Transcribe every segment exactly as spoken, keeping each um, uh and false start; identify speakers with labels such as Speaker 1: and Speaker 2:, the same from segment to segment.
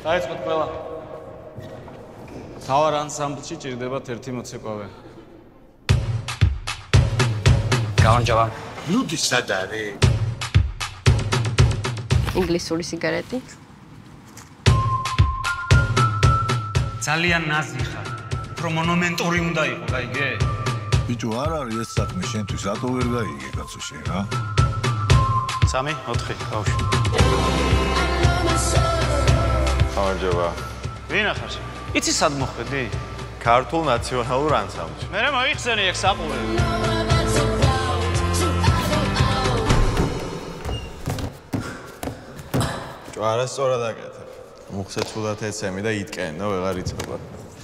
Speaker 1: დაიწყოთ ყველა. თავარ ანსამბლში ჭირდებათ ერთი მოცეკვავე.
Speaker 2: გამარჯობა.
Speaker 3: ლუდი სად არის?
Speaker 4: ინგლისური სიგარეტი.
Speaker 1: ძალიან ნაზი ხარ. უფრო მონუმენტური უნდა იყო, გაიგე?
Speaker 3: ბიჭო, არ არის ეს საქმე შენთვის, რატო ვერ გაიგე კაცო შენ, რა?
Speaker 1: სამი, ოთხი, ბავშვი.
Speaker 5: გამარჯობა.
Speaker 1: ვინ ახარ? იცი სად მოხვედი?
Speaker 5: ქართულ ნაციონალურ ანსამბლში.
Speaker 1: მე მოიხსენი ეგ საყურე.
Speaker 5: ჭო არასწორად აკეთებ. მუხზე ცუდად ეცემი და იტკენ და ვეღარ იცოდება.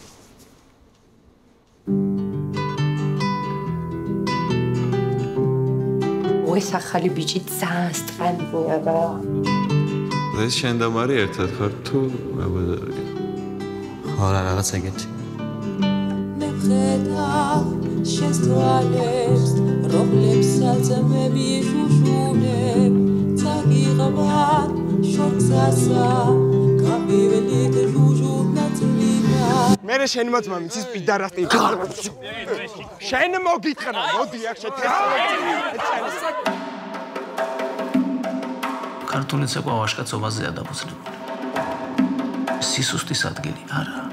Speaker 6: ეს ახალი ბიჭი ძალიან სტრანია რა.
Speaker 5: ეს შენ და მარი ერთად ხარ თუ აბაზარია?
Speaker 2: ხო რა რაღაც ეგეთი.
Speaker 7: მე ხედავ შენს თვალებს, რომლებსაც მე ვიშუშუნებ, წაგიღბან შორცასა, გამიველით ჟუჟუნაცლინა.
Speaker 8: მერე შენ მოწმა მიცის პიდარასტი გარბაცო. შენ მოგიტყნა, მოდი აქ შეთანხმებით.
Speaker 2: ქართული ცეკვა ვაშკაცობაზეა დაფუძნებული. სისუსტის ადგილი არა.